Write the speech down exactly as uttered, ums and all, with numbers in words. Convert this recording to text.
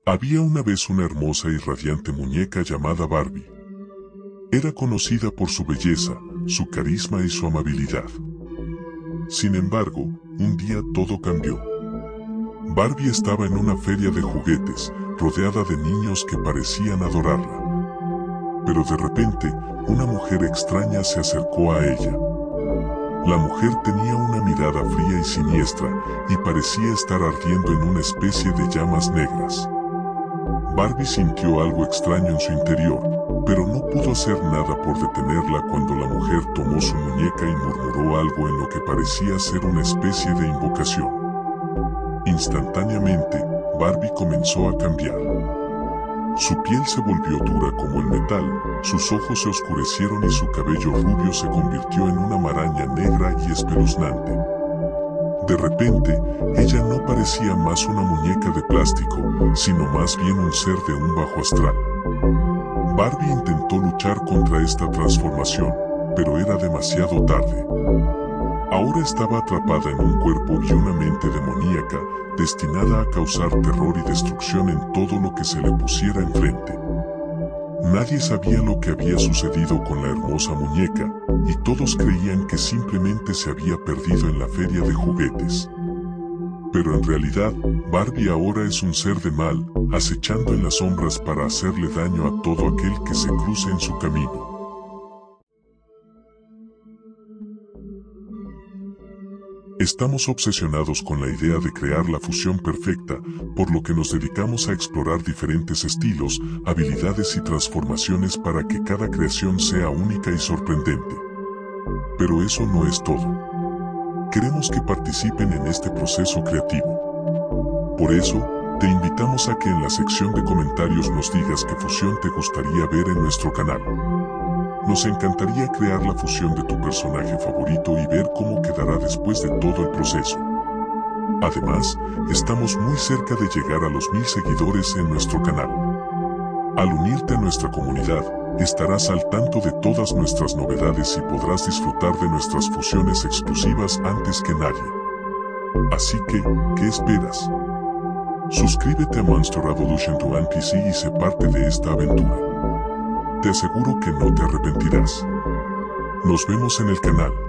Había una vez una hermosa y radiante muñeca llamada Barbie. Era conocida por su belleza, su carisma y su amabilidad. Sin embargo, un día todo cambió. Barbie estaba en una feria de juguetes, rodeada de niños que parecían adorarla. Pero de repente, una mujer extraña se acercó a ella. La mujer tenía una mirada fría y siniestra, y parecía estar ardiendo en una especie de llamas negras. Barbie sintió algo extraño en su interior, pero no pudo hacer nada por detenerla cuando la mujer tomó su muñeca y murmuró algo en lo que parecía ser una especie de invocación. Instantáneamente, Barbie comenzó a cambiar. Su piel se volvió dura como el metal, sus ojos se oscurecieron y su cabello rubio se convirtió en una maraña negra y espeluznante. De repente, ella no parecía más una muñeca de plástico, sino más bien un ser de un bajo astral. Barbie intentó luchar contra esta transformación, pero era demasiado tarde. Ahora estaba atrapada en un cuerpo y una mente demoníaca, destinada a causar terror y destrucción en todo lo que se le pusiera enfrente. Nadie sabía lo que había sucedido con la hermosa muñeca, y todos creían que simplemente se había perdido en la feria de juguetes. Pero en realidad, Barbie ahora es un ser de mal, acechando en las sombras para hacerle daño a todo aquel que se cruce en su camino. Estamos obsesionados con la idea de crear la fusión perfecta, por lo que nos dedicamos a explorar diferentes estilos, habilidades y transformaciones para que cada creación sea única y sorprendente. Pero eso no es todo. Queremos que participen en este proceso creativo. Por eso, te invitamos a que en la sección de comentarios nos digas qué fusión te gustaría ver en nuestro canal. Nos encantaría crear la fusión de tu personaje favorito y ver cómo quedará después de todo el proceso. Además, estamos muy cerca de llegar a los mil seguidores en nuestro canal. Al unirte a nuestra comunidad, estarás al tanto de todas nuestras novedades y podrás disfrutar de nuestras fusiones exclusivas antes que nadie. Así que, ¿qué esperas? Suscríbete a Monster Revolution to N P C y sé parte de esta aventura. Te aseguro que no te arrepentirás. Nos vemos en el canal.